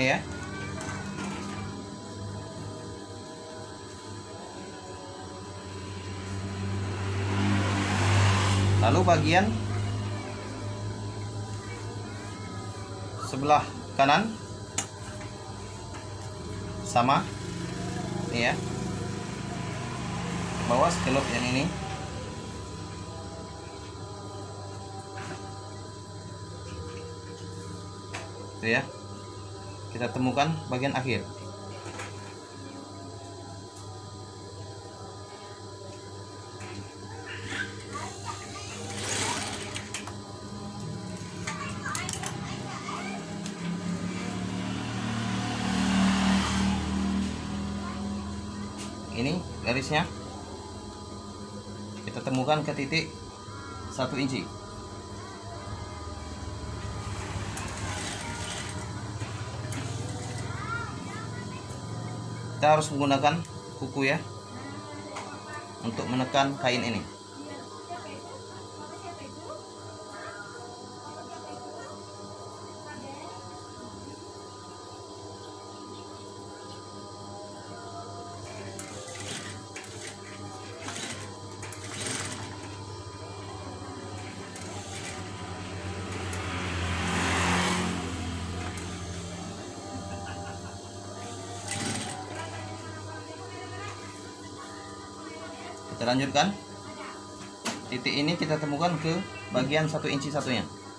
Nih ya. Lalu bagian sebelah kanan sama. Nih ya. Bawah sekelop yang ini. Itu ya. Kita temukan bagian akhir. Ini garisnya kita temukan ke titik 1 inci. Kita harus menggunakan kuku ya untuk menekan kain ini. Kita lanjutkan. Titik ini kita temukan ke bagian 1 inci satunya.